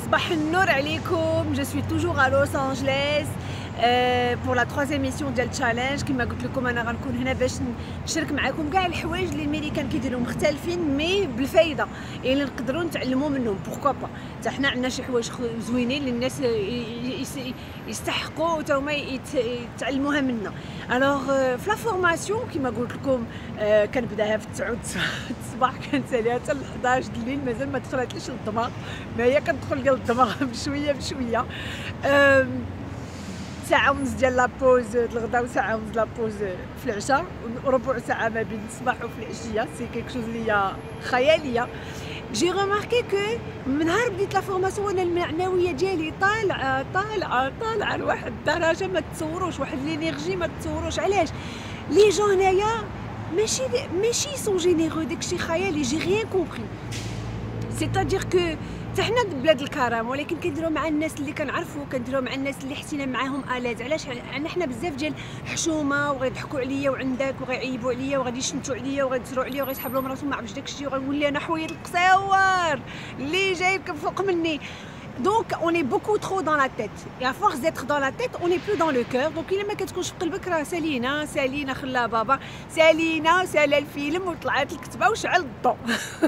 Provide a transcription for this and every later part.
صباح النور عليكم. جو سوي توجور ا لوس انجليس بور لا تروازيام ميسيون ديال تشالنج. كما قلت لكم انا غنكون هنا باش نشارك معكم كاع الحوايج اللي الميريكان كيديروا مختلفين مي بالفايده اللي نقدروا نتعلموا منهم. بوركوا با حتى حنا عندنا شي حوايج زوينين اللي الناس يستحقوا حتى هما يتعلموها منا. الوغ في لا فورماسيون كما قلت لكم كنبداها في 9 الصباح كنساليها حتى ل 11 الليل. مازال ما دخلتليش للدماغ، ما هي كتدخل ديال الدماغ بشويه بشويه. ساعة ونص ديال لابوز الغدا وساعة ونص لابوز في العشاء وربع ساعة ما بين الصباح وفي العشية. سي كيك شوز اللي هي خيالية. جي رماركي كو من نهار بديت لا فورماسيون وانا المعنوية ديالي طالعة لواحد الدرجة ما تصوروش، واحد لينيرجي ما تصوروش. علاش؟ لي جون هنايا ماشي سون جينيرو، داكشي خيالي. جي ريان كومبري. سيتادير كو حتى حنا بلاد الكرم، ولكن كنديرو مع الناس اللي كنعرفو، كنديرو مع الناس اللي حسينا معاهم الاز. علاش؟ عندنا حنا بزاف ديال حشومه وغيضحكوا عليا وعندك وغيعيبوا عليا وغادي يشمتوا عليا وغيدزروا عليا وغيسحب لهم راسهم ما عرفتش داكشي وغنولي انا حويط القصاور اللي جايب فوق مني. Donc on est beaucoup trop dans la tête et à force d'être dans la tête on n'est plus dans le cœur. donc الا ما كتكونش في قلبك راه سالينا خلا بابا سال الفيلم وطلعت الكتبه وشعل الضوء.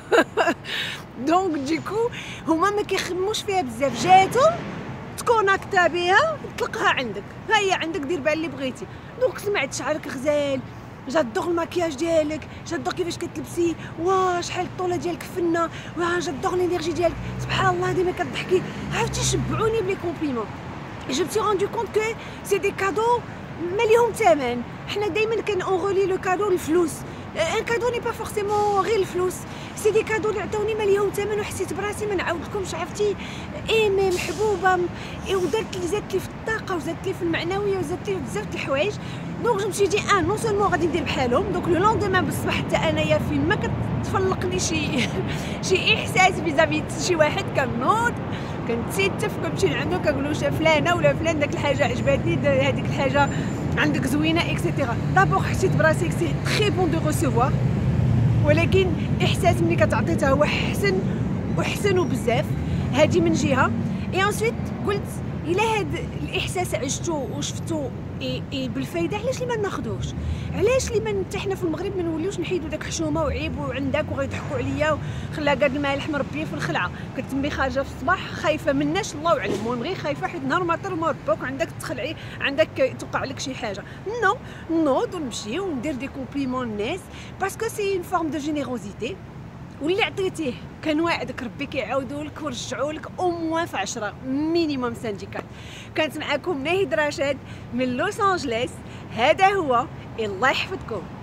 دونك ديكو هما ما كيخموش فيها بزاف، جاتهم تكوناكتا بها تلقاها عندك، ها هي عندك، دير بها اللي بغيتي. دونك سمعت شعرك غزال، جادور الماكياج ديالك، جادور كيفاش كتلبسي، واه شحال الطوله ديالك فنه، واه جادور لينيرجي ديالك، سبحان الله ديما كتضحكي. عرفتي شبعوني بلي كومبليمون. جو متي روندو كونت كو سي دي كادو ما ليهم ثمن. حنا دائما كنغولي لو كادو الفلوس. ان كادو ني با فورسيمون غير الفلوس، سي دي كادو اللي عطاوني ما ليهم ثمن وحسيت براسي ما نعاودلكمش. عرفتي ايمي محبوبه ودارت لي، زادت لي في الطاقه وزادت لي في المعنويه وزادت لي بزاف د الحوايج. دونك جو مشي دي نون سولمون غادي ندير بحالهم. دونك لو لوندومان بالصباح حتى انايا فين ما كتفلقني شي احساس فيزافي شي واحد كنوض كنتسيتف كنمشي لعندو كنقول له فلانه ولا فلان داك الحاجه عجباتني، هذيك الحاجه عندك زوينه اكسيتيرا. دابور حسيت براسي سي تري بون دو ريسيفوار، ولكن احساس ملي كتعطي هو احسن وبزاف. هادي من جهه. اي انسويت قلت الا هاد الاحساس عشتو وشفتو بالفايده علاش ما ناخذوش؟ علاش ما حتى حنا في المغرب ما نوليوش نحيدوا داك حشومه وعيب وعندك وغيضحكوا عليا وخلا قاد المالح مربيه في الخلعه. كتمي خارجه في الصباح خايفه مناش الله اعلم، المهم غير خايفه حيت نهار ما طير مربوك وعندك تخلعي، عندك توقع لك شي حاجه. نوض ونمشي وندير دي كومبليمون الناس باسكو سي اون فورم دو جينيروزيتي، واللي عطيتيه كنواعدك ربي كيعاودوا لك ورجعوا لك او موان في 10 مينيموم سانديكات. كانت معكم ناهد رشاد من لوس انجليس. هذا هو، الله يحفظكم.